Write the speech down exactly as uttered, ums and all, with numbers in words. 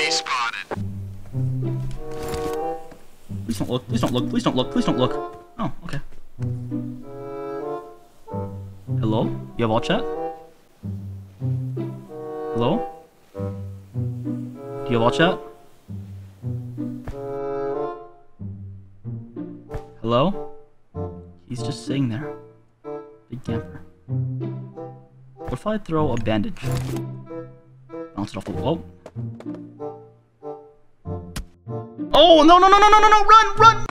Enemy spotted. Please don't look, please don't look, please don't look, please don't look. Oh, okay. Hello? You have all chat? Hello? Do you have all chat? Hello? He's just sitting there. Big camper. What if I throw a bandage? Bounce it off the wall. Oh, no, no, no, no, no, no, no, run, run!